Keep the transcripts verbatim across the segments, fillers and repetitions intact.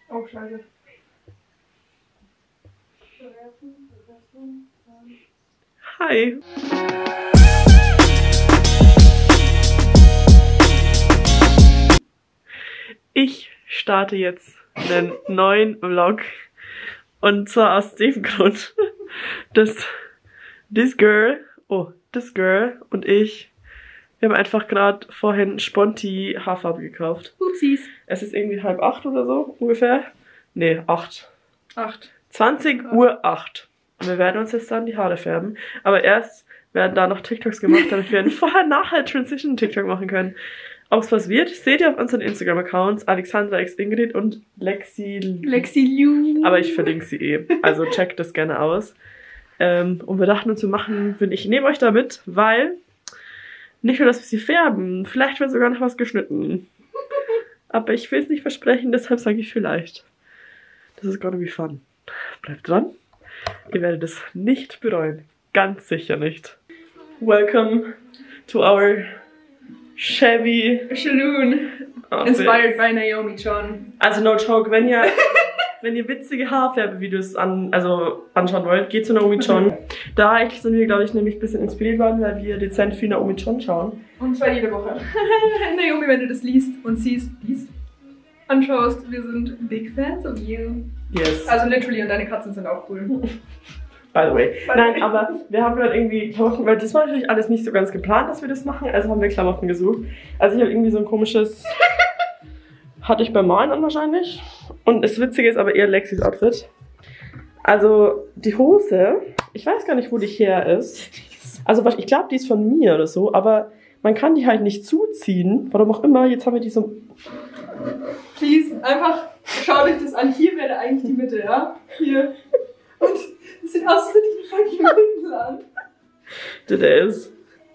Oh, scheiße. Hi. Ich starte jetzt einen neuen Vlog. Und zwar aus dem Grund, dass this girl, oh, this girl und ich, wir haben einfach gerade vorhin Sponti Haarfarbe gekauft. Upsis. Es ist irgendwie halb acht oder so ungefähr. Nee, acht. Acht. zwanzig Uhr acht. Und wir werden uns jetzt dann die Haare färben. Aber erst werden da noch TikToks gemacht, damit wir einen Vorher-Nachher-Transition-TikTok machen können. Ob es was wird, seht ihr auf unseren Instagram-Accounts. Alexandra x Ingrid und Lexi... Lexi Liu. Aber ich verlinke sie eh. Also checkt das gerne aus. Ähm, und wir dachten uns, wir machen, ich nehme euch da mit, weil nicht nur, dass wir sie färben, vielleicht wird sogar noch was geschnitten. Aber ich will es nicht versprechen, deshalb sage ich vielleicht. Das is gonna be fun. Bleibt dran. Ihr werdet es nicht bereuen. Ganz sicher nicht. Welcome to our Chevy Saloon. outfit. Inspired by Naomi John. Also no joke, wenn ihr, wenn ihr witzige Haarfärbevideos an, also anschauen wollt, geht zu Naomi John. Da eigentlich sind wir, glaube ich, nämlich ein bisschen inspiriert worden, weil wir dezent viel Naomi John schauen. Und zwar jede Woche. Naomi, wenn du das liest und siehst, liest, anschaust, wir sind big fans of you. Yes. Also literally, und deine Katzen sind auch cool. By the way. By the Nein, way. aber wir haben gerade irgendwie Klamotten, weil das war natürlich alles nicht so ganz geplant, dass wir das machen, also haben wir Klamotten gesucht. Also ich habe irgendwie so ein komisches, hatte ich beim Malen an wahrscheinlich. Und das Witzige ist aber eher Lexis Outfit. Also die Hose, ich weiß gar nicht, wo die her ist. Also ich glaube, die ist von mir oder so, aber man kann die halt nicht zuziehen, warum auch immer. Jetzt haben wir die so... Please, einfach schau euch das an. Hier wäre eigentlich die Mitte, ja? Hier. Und das sieht aus, als hätte ich einen fucking Windel an. Der ist.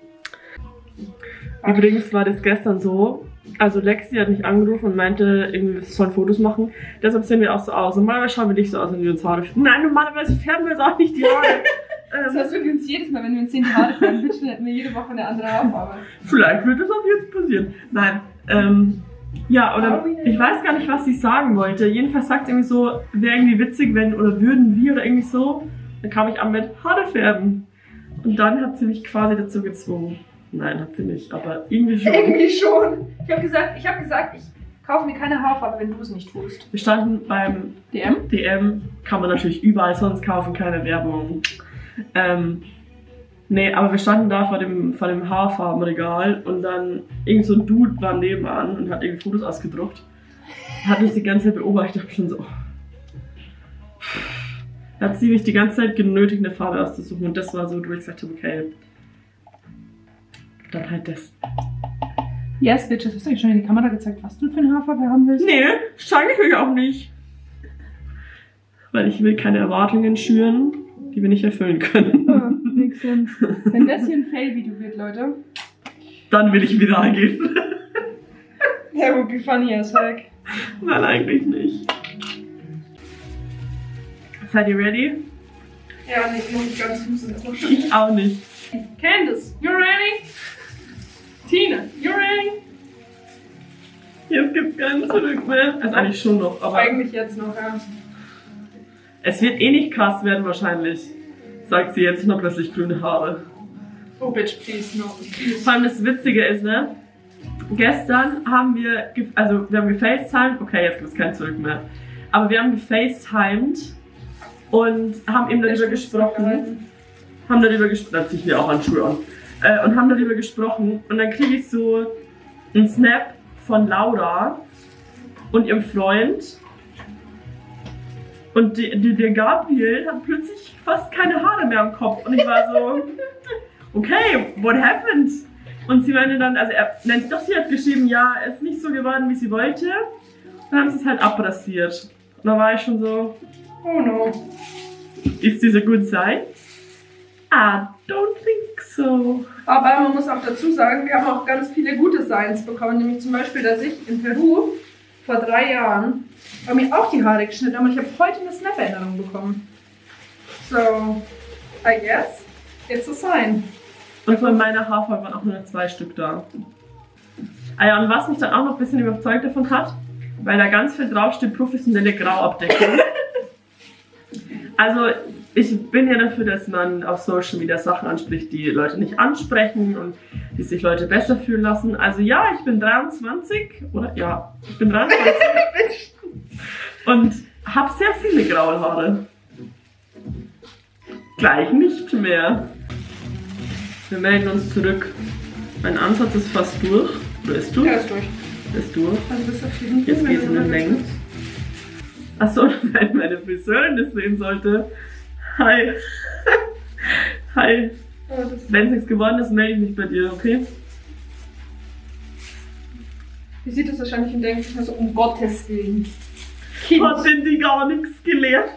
Übrigens war das gestern so, also Lexi hat mich angerufen und meinte, irgendwie, wir sollen Fotos machen. Deshalb sehen wir auch so aus. Normalerweise schauen wir nicht so aus, wenn wir uns Haare färben. Nein, normalerweise färben wir uns auch nicht die Haare. Das heißt, wenn wir uns jedes Mal, wenn wir uns zehn Haare färben, bitchen, hätten wir jede Woche eine andere Haarfarbe. Vielleicht wird das auch jetzt passieren. Nein, ähm, ja, oder ich weiß gar nicht, was sie sagen wollte. Jedenfalls sagt sie irgendwie so, wäre irgendwie witzig, wenn, oder würden wir oder irgendwie so. Dann kam ich an mit Haare färben. Und dann hat sie mich quasi dazu gezwungen. Nein, hat sie nicht, aber irgendwie schon. Irgendwie schon. Ich habe gesagt, ich habe gesagt, ich kaufe mir keine Haarfarbe, wenn du es nicht tust. Wir standen beim D M? D M, kann man natürlich überall sonst kaufen, keine Werbung. Ähm, nee, aber wir standen da vor dem, vor dem Haarfarbenregal und dann irgend so ein Dude war nebenan und hat irgendwie Fotos ausgedruckt. Hat mich die ganze Zeit beobachtet, ich hab schon so... Da hat sie mich die ganze Zeit genötigt, eine Farbe auszusuchen und das war so, wo ich gesagt habe, okay, dann halt das. Yes, bitches. Hast du eigentlich schon in die Kamera gezeigt, was du für eine Haarfarbe haben willst? Nee, zeige ich euch auch nicht. Weil ich will keine Erwartungen schüren, die wir nicht erfüllen können. Ja, makes sense. Wenn das hier ein Fail-Video wird, Leute. Dann will ich viral gehen. That would be funny as heck. Nein, eigentlich nicht. Seid ihr ready? Ja, nee, ich muss nicht ganz, ich muss das erstmal schütteln. Ich auch nicht. Candice, you ready? Tina, you ready? Jetzt gibt's keinen zurück mehr. Also eigentlich schon noch, aber Eigentlich jetzt noch, ja. es wird eh nicht krass werden wahrscheinlich, sagt sie jetzt noch plötzlich grüne Haare. Oh, bitch, please, no. Please. Vor allem das Witzige ist, ne? Gestern haben wir, ge also wir haben gefacetimed, okay, jetzt gibt's kein Zurück mehr. Aber wir haben gefacetimed und haben eben darüber gesprochen. Haben darüber gesprochen, da zieh ich mir auch Handschuhe an. Äh, und haben darüber gesprochen und dann kriege ich so einen Snap von Laura und ihrem Freund. Und die, die, der Gabriel hat plötzlich fast keine Haare mehr am Kopf. Und ich war so, okay, what happened? Und sie meinte dann, also er nennt doch, sie hat geschrieben, ja, er ist nicht so geworden, wie sie wollte. Dann haben sie es halt abrasiert. Und da war ich schon so, Oh no. ist this a good sign? I don't think so. Aber man muss auch dazu sagen, wir haben auch ganz viele gute Signs bekommen. Nämlich zum Beispiel, dass ich in Peru vor drei Jahren habe mir auch die Haare geschnitten habe und ich habe heute eine Snap-Erinnerung bekommen. So, I guess it's a sign. Und von meiner Haarfarbe waren auch nur zwei Stück da. Ah ja, und was mich dann auch noch ein bisschen überzeugt davon hat, weil da ganz viel draufsteht, professionelle Grauabdeckung. Also ich bin ja dafür, dass man auf Social Media Sachen anspricht, die Leute nicht ansprechen und die sich Leute besser fühlen lassen. Also ja, ich bin dreiundzwanzig, oder? Ja, ich bin dreiundzwanzig und habe sehr viele graue Haare. Gleich nicht mehr. Wir melden uns zurück. Mein Ansatz ist fast durch. Oder ist durch? Ja, ist durch. Ist durch. Also bis auf jeden Jetzt geht es in den Längen. Achso, wenn meine Friseurin das sehen sollte. Hi. Hi. Oh, wenn es nichts geworden ist, melde ich mich bei dir, okay? Die sieht das wahrscheinlich und denkt sich nur so, um Gottes Willen. Hat denn die gar nichts gelernt?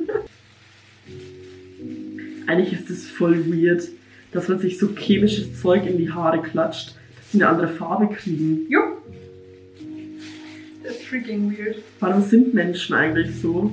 Eigentlich ist es voll weird, dass man sich so chemisches Zeug in die Haare klatscht, dass sie eine andere Farbe kriegen. Jo. Das ist freaking weird. Warum sind Menschen eigentlich so?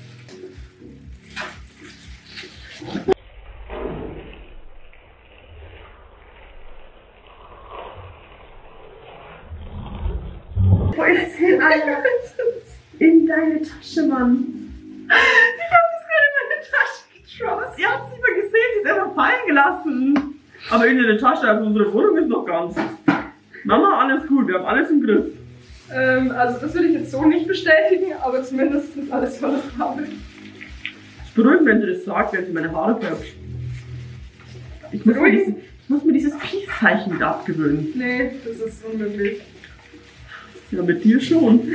Wo ist es hin, Alter? In deine Tasche, Mann. Ich hab das gerade in meine Tasche getroffen. Ihr habt es nicht mal gesehen, sie ist einfach fallen gelassen. Aber in der Tasche, also unsere Wohnung ist noch ganz. Mama, alles gut, wir haben alles im Griff. Ähm, also das würde ich jetzt so nicht bestätigen, aber zumindest ist alles voller Farbe. Ich beruhige, wenn sie das sagt, wenn sie meine Haare färbt. Ich muss, mir, diese, ich muss mir dieses Peace-Zeichen wieder abgewöhnen. Nee, das ist unmöglich. Ja, mit dir schon.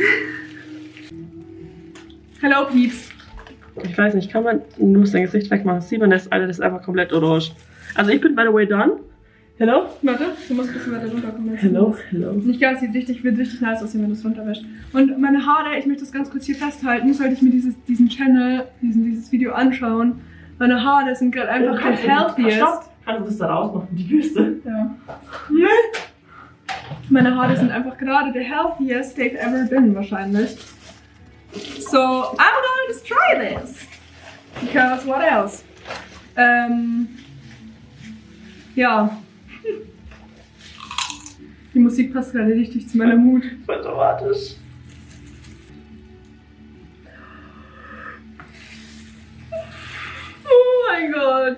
Hello, Peeps. Ich weiß nicht, kann man. Du musst dein Gesicht wegmachen. Sieht man das? Alter, das ist einfach komplett orange. Also, ich bin by the way done. Hello? Warte, du musst ein bisschen weiter runterkommen. Hello, hello. Nicht ganz, sieht richtig, wird richtig nice aussehen, wenn du es runterwäschst. Und meine Haare, ich möchte das ganz kurz hier festhalten, sollte ich mir dieses, diesen Channel, diesen, dieses Video anschauen. Meine Haare sind gerade einfach Oh, the healthiest. Stopp. Kannst du das da rausmachen? Die Bürste? Ja. Meine Haare sind einfach gerade the healthiest they've ever been, wahrscheinlich. So, I'm going to try this. Because what else? Ähm, ja. Die Musik passt gerade richtig zu meiner Mut. Voll dramatisch. Oh mein Gott.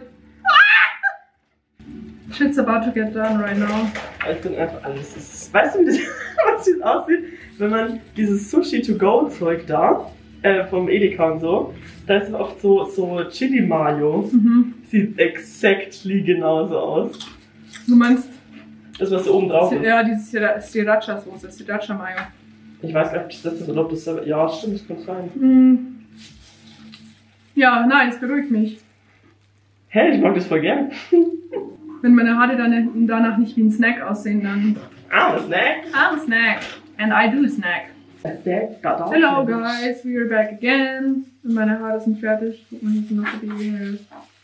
Shit's about to get done right now. Ich bin einfach alles. Ist, weißt du, wie das, was das aussieht? Wenn man dieses Sushi-to-go-Zeug da, äh, vom Edeka und so, da ist oft so, so Chili-Mayo. Mhm. Sieht exactly genauso aus. Du meinst? Das, was da oben drauf ist. Ja, diese Sriracha-Soße, Sriracha-Mayo. Ich weiß gar nicht, ob das ist oder ob das. Ja, stimmt, das kann sein. Mm. Ja, nein, es beruhigt mich. Hä, ich mag das voll gern. Wenn meine Haare dann danach nicht wie ein Snack aussehen, dann. Ah, ein Snack. I'm a snack. And I do snack. Hello guys, we are back again. Und meine Haare sind fertig. Guck mal, hier sind noch so die Hairs.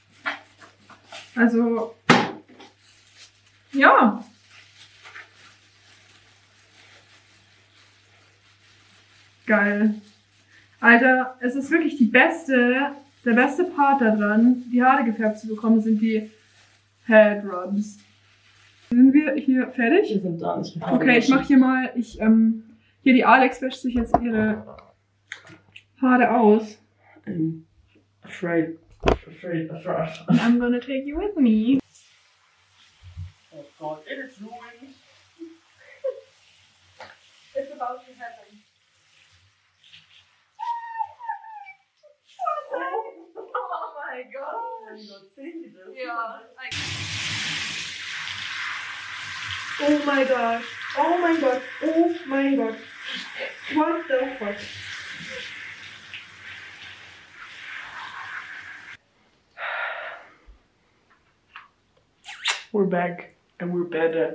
Also. Ja. Geil. Alter, es ist wirklich die beste, der beste Part daran, die Haare gefärbt zu bekommen, sind die Head Rubs. Sind wir hier fertig? Wir sind da nicht. Okay, ich mach hier mal, ich, ähm, hier die Alex wäscht sich jetzt ihre Haare aus. I'm afraid, afraid, afraid. I'm gonna take you with me. Oh God, it is ruined. It's about to happen. Oh my God. Oh mein Gott, sehen die das? Ja. Oh my gosh. Oh mein Gott. Oh mein Gott. What the fuck? We're back and we're better.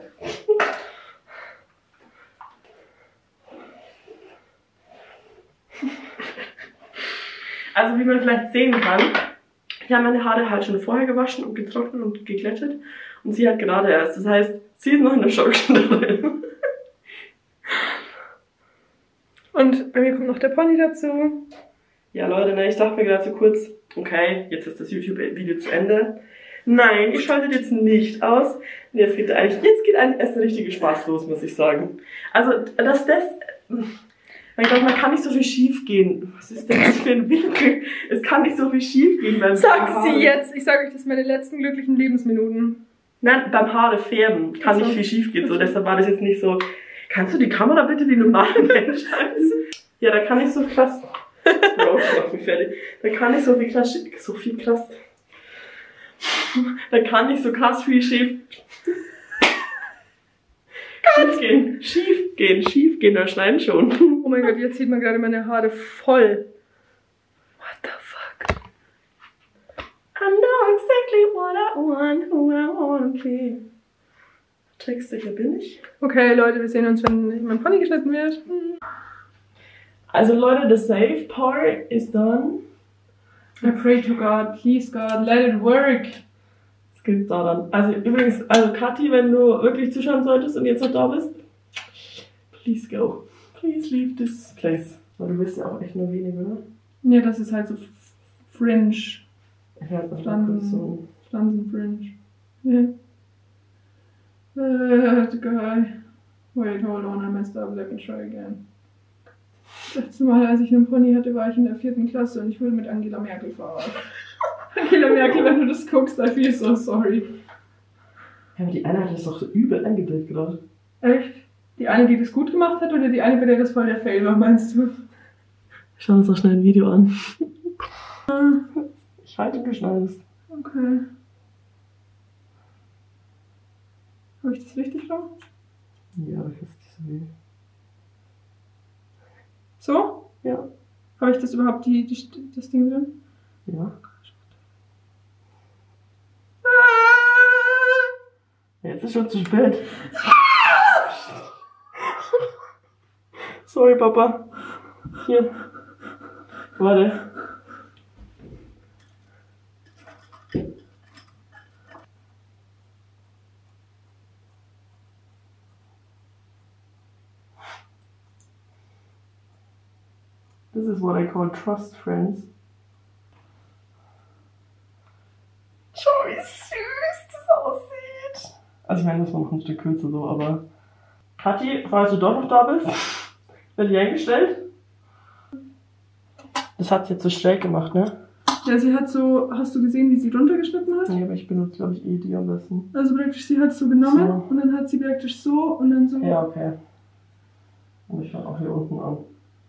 Also wie man vielleicht sehen kann, ich habe meine Haare halt schon vorher gewaschen und getrocknet und geglättet und sie halt gerade erst. Das heißt, sie ist noch in der Schockstunde. Und bei mir kommt noch der Pony dazu. Ja Leute, ne, ich dachte mir gerade so kurz, okay, jetzt ist das YouTube-Video zu Ende. Nein, ihr schaltet jetzt nicht aus. Und jetzt geht eigentlich, jetzt geht eigentlich erst der richtige Spaß los, muss ich sagen. Also, dass das... Mein Gott, man kann nicht so viel schief gehen. Was ist denn das für ein Winkel? Es kann nicht so viel schief gehen beim Sag Haare. sie jetzt. Ich sage euch, das sind meine letzten glücklichen Lebensminuten. Nein, beim Haare färben kann Also, nicht viel schief gehen. So, deshalb war das jetzt nicht so. Kannst du die Kamera bitte wie normal Mensch halten? Ja, da kann ich so krass. Bro, ich mach mich fertig. Da kann ich so viel krass. So viel krass. Da kann ich so krass viel schief. Schief gehen, schief gehen, schief gehen, da schneiden schon. Oh mein Gott, jetzt sieht man gerade meine Haare voll. What the fuck? I know exactly what I want, who I want to be. Textsicher bin ich. Okay, Leute, wir sehen uns, wenn mein Pony geschnitten wird. Also Leute, the safe part is done. I pray to God, please God, let it work. Jetzt geht's da dann. Also übrigens, also Kathi, wenn du wirklich zuschauen solltest und jetzt noch da bist, please go. Please leave this place. Weil du bist ja auch echt nur wenig, oder? Ja, das ist halt so Fringe. Ich weiß nicht, Pflanzen, so. Pflanzen-Fringe. Ja. Uh, the guy. Wait, hold on, I messed up, let me try again. Das letzte Mal, als ich einen Pony hatte, war ich in der vierten Klasse und ich wurde mit Angela Merkel verarscht. Angela Merkel, wenn du das guckst, I feel so sorry. Ja, aber die eine hat das doch so übel eingedreht gerade. Echt? Die eine, die das gut gemacht hat, oder die eine, bei der das voll der Fail war, meinst du? Schau uns doch schnell ein Video an. Ich halte, du schneidest. Okay. Habe ich das richtig gemacht? Ja, das ist nicht so weh. So? Ja. Habe ich das überhaupt, die, die, das Ding drin? Ja. Jetzt ist schon zu spät. Sorry, Papa. Hier. Warte. This is what I call trust friends. Schau, wie süß das aussieht. Also ich meine, das war noch ein Stück kürzer so, aber... Kathi, falls du doch noch da bist, werde ich eingestellt. Das hat sie jetzt so schräg gemacht, ne? Ja, sie hat so, hast du gesehen, wie sie drunter geschnitten hat? Nee, aber ich benutze, glaube ich, eh die am besten. Also praktisch, sie hat es so genommen So. und dann hat sie praktisch so und dann so... Ja, okay. Und ich fange auch hier unten an.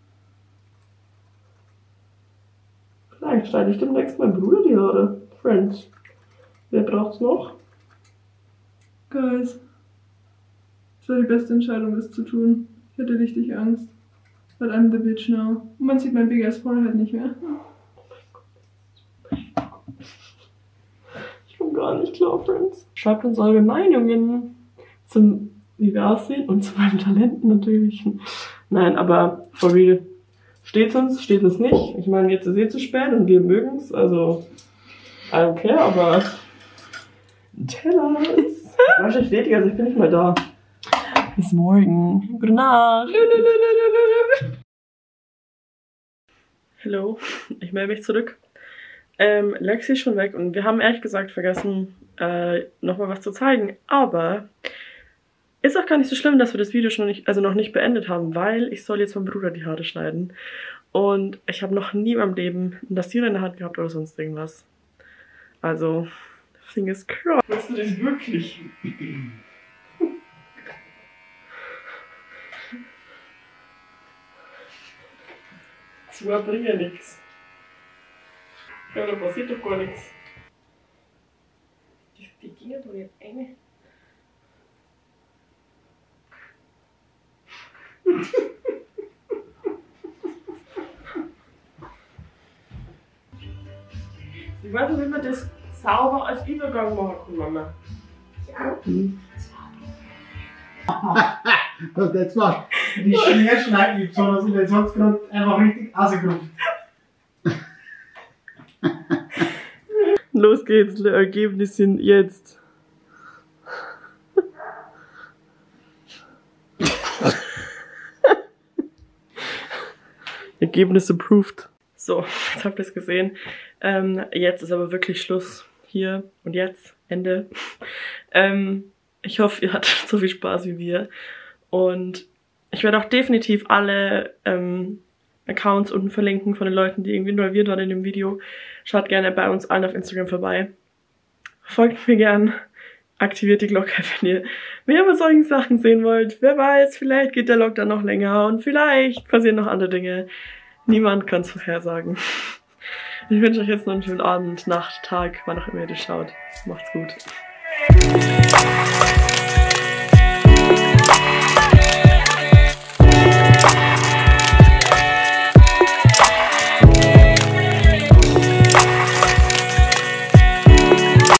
Vielleicht schneide ich demnächst meinem Bruder die Haare. Friends. Wer braucht's noch? Guys. Das war die beste Entscheidung, das zu tun. Ich hatte richtig Angst. But I'm the bitch now. Und man sieht mein Big Ass Forehead nicht mehr. Ich komme gar nicht klar, Friends. Schreibt uns eure Meinungen zum, wie wir aussehen und zu meinen Talenten natürlich. Nein, aber for real. Steht's uns, steht uns nicht. Ich meine, jetzt ist eh zu spät und wir mögen's. Also, I don't care, aber tell us. Rasche steht, also ich bin nicht mehr da. Bis morgen. Gute Nacht. Hallo, ich melde mich zurück. Ähm, Lexi ist schon weg und wir haben ehrlich gesagt vergessen, äh, nochmal was zu zeigen. Aber ist auch gar nicht so schlimm, dass wir das Video schon nicht, also noch nicht beendet haben, weil ich soll jetzt meinem Bruder die Haare schneiden. Und ich habe noch nie in meinem Leben einen Rasierer in der Hand gehabt oder sonst irgendwas. Also, fingers crossed. Willst du das wirklich? Das bringt ja nichts. Ja, da passiert doch gar nichts. Die, die Dinger doch jetzt eng. Ich weiß nicht, wie man das sauber als Übergang machen kann, Mama. Ja. Hm. Das jetzt mal die Schneerschneidübung, sondern jetzt hat es gerade einfach richtig ausgerufen. Los geht's, die Ergebnisse sind jetzt. Ergebnis approved. So, jetzt habt ihr es gesehen. Ähm, jetzt ist aber wirklich Schluss. Hier und jetzt. Ende. Ähm, ich hoffe, ihr hattet so viel Spaß wie wir. Und Ich werde auch definitiv alle ähm, Accounts unten verlinken von den Leuten, die irgendwie involviert waren in dem Video. Schaut gerne bei uns allen auf Instagram vorbei. Folgt mir gern. Aktiviert die Glocke, wenn ihr mehr über solchen Sachen sehen wollt. Wer weiß, vielleicht geht der Lockdown noch länger und vielleicht passieren noch andere Dinge. Niemand kann es vorhersagen. Ich wünsche euch jetzt noch einen schönen Abend, Nacht, Tag, wann auch immer ihr das schaut. Macht's gut.